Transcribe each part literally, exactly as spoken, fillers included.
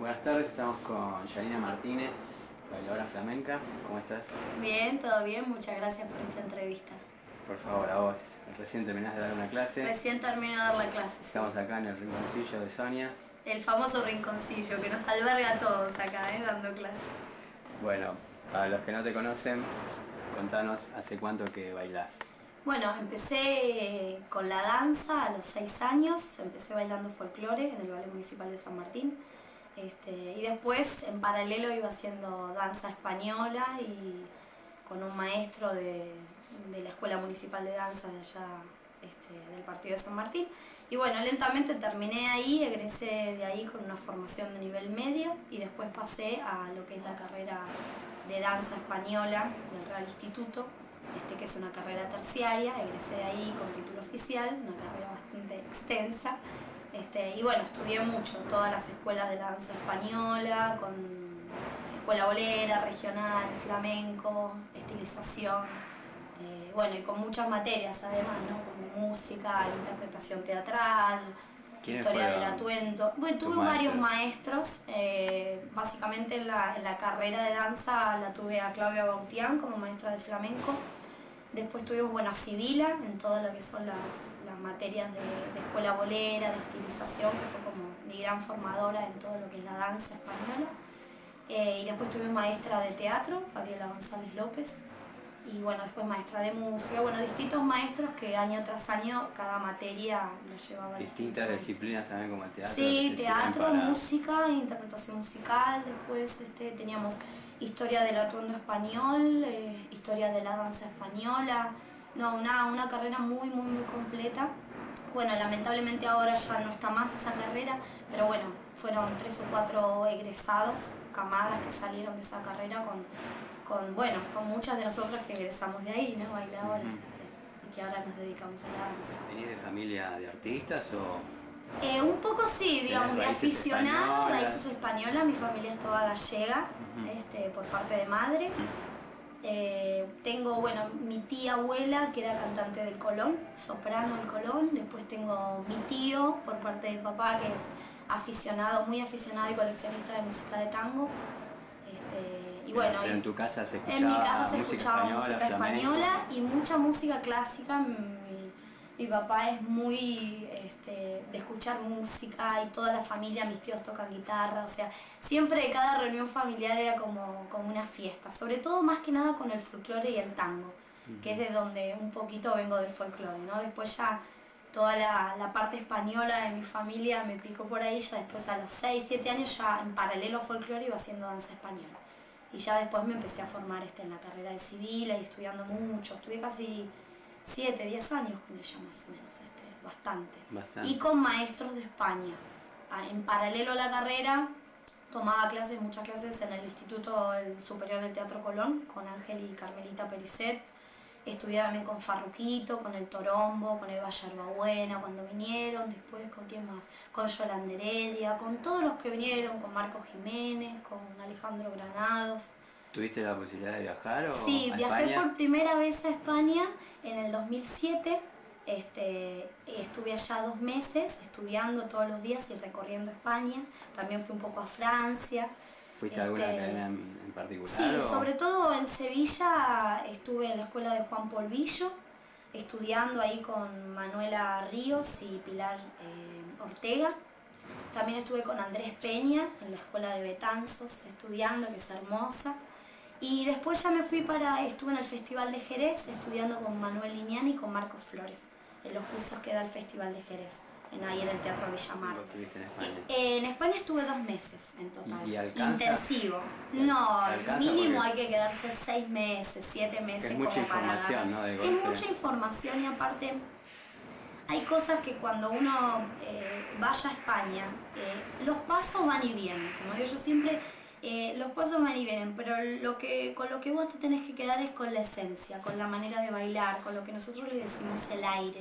Buenas tardes, estamos con Yanina Martínez, bailadora flamenca. ¿Cómo estás? Bien, todo bien, muchas gracias por esta entrevista. Por favor, a vos. Recién terminás de dar una clase. Recién termino de dar la clase. Estamos sí. acá en el rinconcillo de Sonia. El famoso rinconcillo que nos alberga a todos acá, ¿eh? Dando clases. Bueno, para los que no te conocen, contanos hace cuánto que bailás. Bueno, empecé con la danza a los seis años, empecé bailando folclore en el Ballet Municipal de San Martín. Este, y después, en paralelo, iba haciendo danza española y con un maestro de, de la Escuela Municipal de Danza de allá, este, del partido de San Martín. Y bueno, lentamente terminé ahí, egresé de ahí con una formación de nivel medio y después pasé a lo que es la carrera de danza española del Real Instituto, este, que es una carrera terciaria. Egresé de ahí con título oficial, una carrera bastante extensa. Este, y bueno, estudié mucho, todas las escuelas de la danza española, con escuela bolera, regional, flamenco, estilización, eh, bueno, y con muchas materias además, ¿no? Como música, interpretación teatral, historia del atuendo. Bueno, tuve varios maestros, eh, básicamente en la, en la carrera de danza la tuve a Claudia Bautián como maestra de flamenco. Después tuvimos, bueno, a Sibila en todo lo que son las, las materias de, de escuela bolera, de estilización, que fue como mi gran formadora en todo lo que es la danza española. Eh, y después tuve maestra de teatro, Gabriela González López, y bueno, después maestra de música, bueno, distintos maestros que año tras año cada materia lo llevaba. Distintas disciplinas también como el teatro. Sí, teatro, música, interpretación musical, después este, teníamos historia del atuendo español, eh, historia de la danza española, no, una, una carrera muy, muy, muy completa. Bueno, lamentablemente ahora ya no está más esa carrera, pero bueno, fueron tres o cuatro egresados, camadas que salieron de esa carrera con, con bueno, con muchas de nosotras que egresamos de ahí, ¿no? Bailadoras, uh-huh. este, y que ahora nos dedicamos a la danza. ¿Venís de familia de artistas o...? Eh, un poco sí, digamos, de aficionado, raíces españolas. Mi familia es toda gallega, uh-huh. este, por parte de madre. Eh, tengo, bueno, mi tía abuela que era cantante del Colón, soprano del Colón. Después tengo mi tío por parte de papá que es aficionado, muy aficionado y coleccionista de música de tango. Este, y bueno, pero en tu casa se escuchaba, en mi casa se música escuchaba española, música española y mucha música clásica. Mi, mi papá es muy este, de escuchar música y toda la familia, mis tíos tocan guitarra, o sea, siempre cada reunión familiar era como, como una fiesta, sobre todo más que nada con el folclore y el tango, uh-huh. que es de donde un poquito vengo del folclore, ¿no? Después ya toda la, la parte española de mi familia me picó por ahí, ya después a los seis, siete años ya en paralelo a folclore iba haciendo danza española. Y ya después me empecé a formar este, en la carrera de Sibila y estudiando mucho, estuve casi siete, diez años con ella más o menos, este, bastante. bastante. Y con maestros de España. En paralelo a la carrera tomaba clases, muchas clases en el Instituto Superior del Teatro Colón, con Ángel y Carmelita Pericet. Estudié también con Farruquito, con el Torombo, con Eva Yerbabuena cuando vinieron, después con quién más, con Yolanda Heredia, con todos los que vinieron, con Marcos Jiménez, con Alejandro Granados. ¿Tuviste la posibilidad de viajar o Sí, a viajé España? por primera vez a España en el dos mil siete, este, estuve allá dos meses estudiando todos los días y recorriendo España, también fui un poco a Francia. ¿Fuiste a alguna este, academia en, en particular? Sí, o? sobre todo en Sevilla estuve en la escuela de Juan Polvillo, estudiando ahí con Manuela Ríos y Pilar eh, Ortega. También estuve con Andrés Peña en la escuela de Betanzos, estudiando, que es hermosa. Y después ya me fui para, estuve en el Festival de Jerez, estudiando con Manuel Liñán y con Marcos Flores, en los cursos que da el Festival de Jerez, en, ahí en el Teatro Villamar. ¿Estuviste en España? Eh, en España estuve dos meses en total. ¿Y, y alcanza? Intensivo. No, mínimo hay que quedarse seis meses, siete meses es como mucha para información, ¿no? De Es mucha información y aparte hay cosas que cuando uno eh, vaya a España, eh, los pasos van y vienen, como digo yo siempre. Eh, los pasos van y vienen, pero lo que, con lo que vos te tenés que quedar es con la esencia, con la manera de bailar, con lo que nosotros le decimos el aire.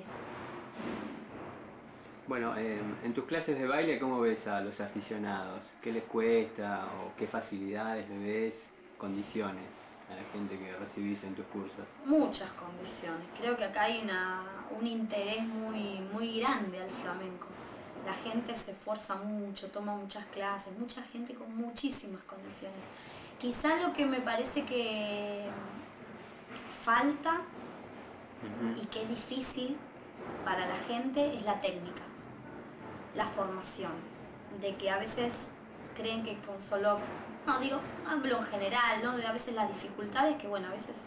Bueno, eh, en tus clases de baile, ¿cómo ves a los aficionados? ¿Qué les cuesta o qué facilidades le ves, condiciones a la gente que recibís en tus cursos? Muchas condiciones. Creo que acá hay una, un interés muy, muy grande al flamenco. la gente se esfuerza mucho, toma muchas clases, mucha gente con muchísimas condiciones. Quizá lo que me parece que falta Ujú. y que es difícil para la gente es la técnica, la formación, de que a veces creen que con solo, no digo, hablo en general, ¿no? De a veces las dificultades, que bueno, a veces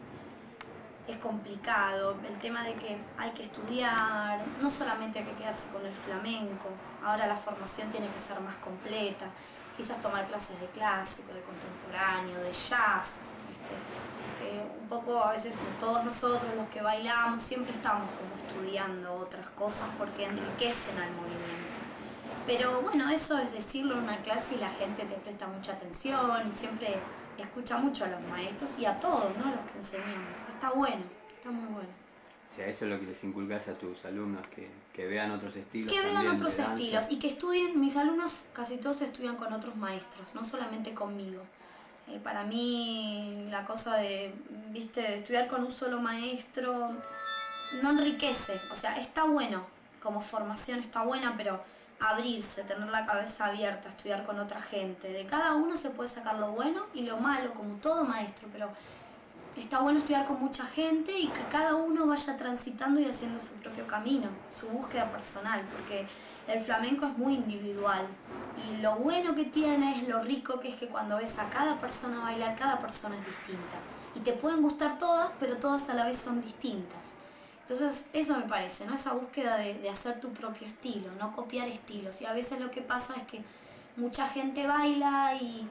es complicado, el tema de que hay que estudiar, no solamente hay que quedarse con el flamenco, ahora la formación tiene que ser más completa, quizás tomar clases de clásico, de contemporáneo, de jazz, ¿viste? Que un poco a veces todos nosotros los que bailamos siempre estamos como estudiando otras cosas porque enriquecen al movimiento. Pero bueno, eso es decirlo en una clase y la gente te presta mucha atención y siempre escucha mucho a los maestros y a todos, ¿no? Los que enseñamos. Está bueno, está muy bueno. O sea, eso es lo que les inculcas a tus alumnos, que, que vean otros estilos. Que vean también otros de danza. estilos y que estudien, mis alumnos casi todos estudian con otros maestros, no solamente conmigo. Eh, para mí la cosa de, viste, de estudiar con un solo maestro no enriquece, o sea, está bueno, como formación está buena, pero abrirse, tener la cabeza abierta, estudiar con otra gente, de cada uno se puede sacar lo bueno y lo malo, como todo maestro, pero está bueno estudiar con mucha gente y que cada uno vaya transitando y haciendo su propio camino, su búsqueda personal, porque el flamenco es muy individual y lo bueno que tiene es lo rico que es que cuando ves a cada persona bailar, cada persona es distinta y te pueden gustar todas, pero todas a la vez son distintas. Entonces eso me parece, ¿no? Esa búsqueda de, de hacer tu propio estilo, no copiar estilos, y a veces lo que pasa es que mucha gente baila y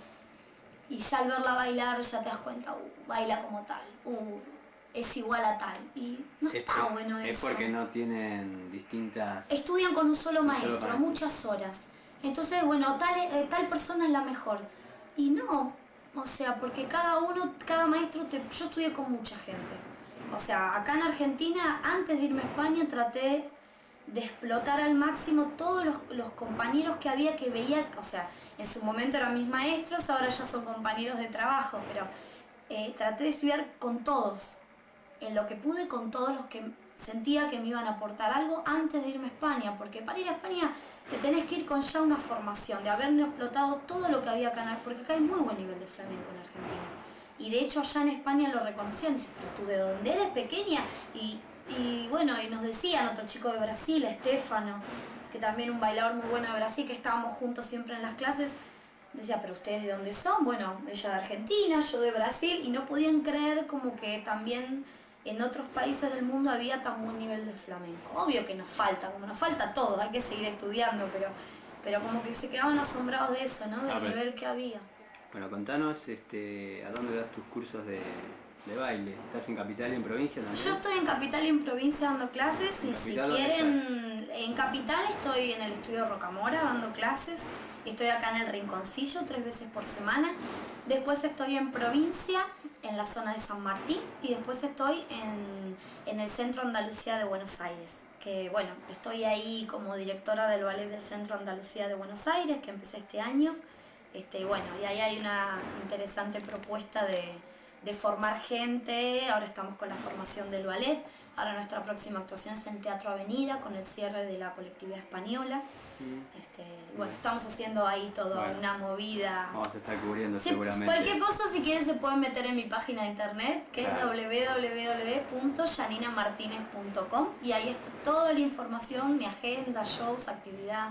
Y ya al verla bailar ya te das cuenta, uh, baila como tal, uh, es igual a tal. Y no Es está por- bueno eso. Es porque no tienen distintas... Estudian con un solo Un solo maestro, maestro. muchas horas. Entonces, bueno, tal, eh, tal persona es la mejor. Y no, o sea, porque cada uno, cada maestro, te, yo estudié con mucha gente. O sea, acá en Argentina, antes de irme a España, traté de explotar al máximo todos los, los compañeros que había que veía, o sea, en su momento eran mis maestros, ahora ya son compañeros de trabajo, pero eh, traté de estudiar con todos, en lo que pude con todos los que sentía que me iban a aportar algo antes de irme a España, porque para ir a España te tenés que ir con ya una formación, de haber explotado todo lo que había acá, en- porque acá hay muy buen nivel de flamenco en Argentina. Y de hecho allá en España lo reconocían, dicen, pero tú de dónde eres, pequeña, y, y bueno, y nos decían, otro chico de Brasil, Estefano, que también un bailador muy bueno de Brasil, que estábamos juntos siempre en las clases, decía, pero ¿ustedes de dónde son? Bueno, ella de Argentina, yo de Brasil, y no podían creer como que también en otros países del mundo había tan buen nivel de flamenco. Obvio que nos falta, como nos falta todo, hay que seguir estudiando, pero, pero como que se quedaban asombrados de eso, ¿no? Del A ver. nivel que había. Bueno, contanos este, a dónde das tus cursos de, de baile. ¿Estás en Capital y en provincia también? Yo estoy en Capital y en provincia dando clases ¿En y si Capital dónde quieren, en Capital estoy en el estudio Rocamora dando clases, estoy acá en el Rinconcillo tres veces por semana, después estoy en provincia, en la zona de San Martín y después estoy en, en el Centro Andalucía de Buenos Aires, que bueno, estoy ahí como directora del ballet del Centro Andalucía de Buenos Aires, que empecé este año. Este, bueno, y ahí hay una interesante propuesta de, de formar gente, ahora estamos con la formación del ballet, ahora nuestra próxima actuación es en el Teatro Avenida con el cierre de la colectividad española. Mm. Este, y bueno, estamos haciendo ahí toda Bueno. una movida. Vamos a estar cubriendo Sí, seguramente. cualquier cosa si quieren se pueden meter en mi página de internet que Claro. es w w w punto yanina martinez punto com y ahí está toda la información, mi agenda, shows, actividad.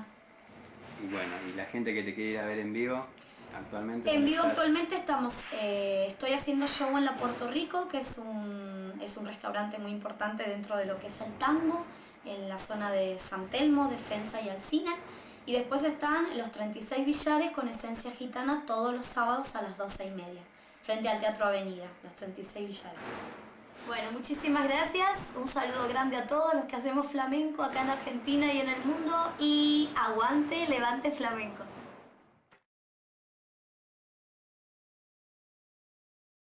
Y bueno, y la gente que te quiere ir a ver en vivo, actualmente... En ¿dónde vivo estás? actualmente estamos, eh, estoy haciendo show en la Puerto Rico, que es un, es un restaurante muy importante dentro de lo que es el tango, en la zona de San Telmo, Defensa y Alsina. Y después están los treinta y seis billares con esencia gitana todos los sábados a las doce y media, frente al Teatro Avenida, los treinta y seis billares. Bueno, muchísimas gracias, un saludo grande a todos los que hacemos flamenco acá en Argentina y en el mundo y aguante, levante flamenco.